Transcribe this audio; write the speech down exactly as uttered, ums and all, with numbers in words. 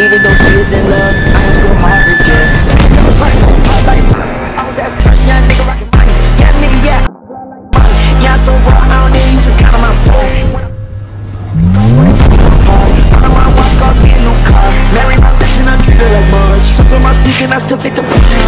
Even though she is in love, I am still heartless, yeah. I was that first young nigga rockin' money. Yeah, nigga, yeah. Yeah, I'm so raw, I don't need you to count on my soul. I want watch cars, me a new car. Marry my bitch and I treat her like much. Suck on my sneak and I still take the